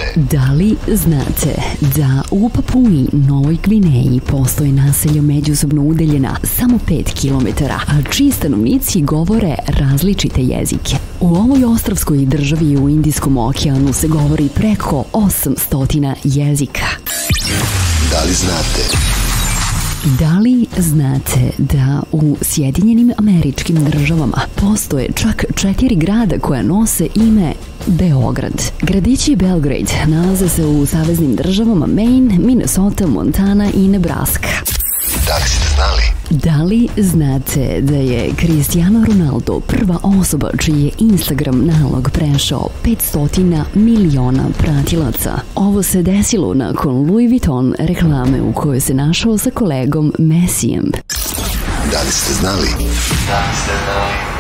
Da li znate da u Papui Novoj Gvineji postoje naselja međusobno udeljena samo 5 km, a čiji stanovnici govore različite jezike? U ovoj ostrvskoj državi u Indijskom okeanu se govori preko 800 jezika. Da li znate? Da li znate da u Sjedinjenim Američkim Državama postoje čak 4 grada koja nose ime Beograd? Gradići Belgrade nalaze se u saveznim državama Maine, Minnesota, Montana i Nebraska. Da li ste znali? Da li znate da je Cristiano Ronaldo prva osoba čiji je Instagram nalog prešao 500 miliona pratilaca? Ovo se desilo nakon Louis Vuitton reklame u kojoj se našao sa kolegom Messijem. Da li ste znali? Da li ste znali?